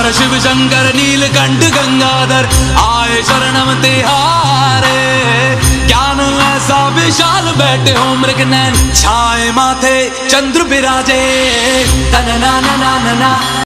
हर शिव शंकर नीलकंठ गंगाधर आए शरणम तिहारे। ज्ञान ऐसा विशाल बैठे हो मृग नैन छाए माथे चंद्र बिराजे। तन ना ना ना ना ना।